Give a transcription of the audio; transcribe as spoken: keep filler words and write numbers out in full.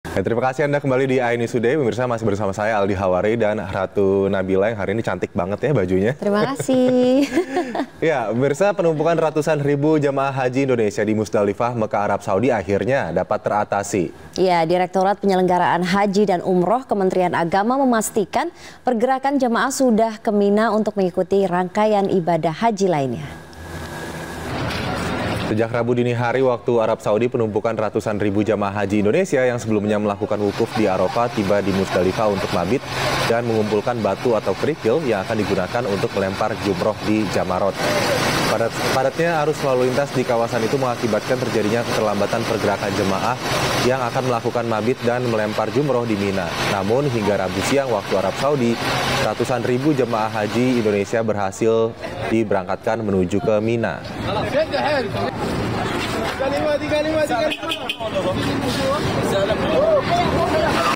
Ya, terima kasih Anda kembali di iNews Today. Pemirsa, masih bersama saya Aldi Hawari dan Ratu Nabila yang hari ini cantik banget ya bajunya. Terima kasih. Ya, pemirsa, penumpukan ratusan ribu jamaah haji Indonesia di Musdalifah, Mekah, Arab Saudi akhirnya dapat teratasi. Ya, Direktorat Penyelenggaraan Haji dan Umroh Kementerian Agama memastikan pergerakan jamaah sudah ke Mina untuk mengikuti rangkaian ibadah haji lainnya. Sejak Rabu dini hari waktu Arab Saudi, penumpukan ratusan ribu jamaah haji Indonesia yang sebelumnya melakukan wukuf di Arafah tiba di Musdalifah untuk mabit dan mengumpulkan batu atau kerikil yang akan digunakan untuk melempar jumroh di Jamarot. Padat, padatnya arus lalu lintas di kawasan itu mengakibatkan terjadinya keterlambatan pergerakan jemaah yang akan melakukan mabit dan melempar jumroh di Mina. Namun hingga Rabu siang waktu Arab Saudi, ratusan ribu jemaah haji Indonesia berhasil diberangkatkan menuju ke Mina.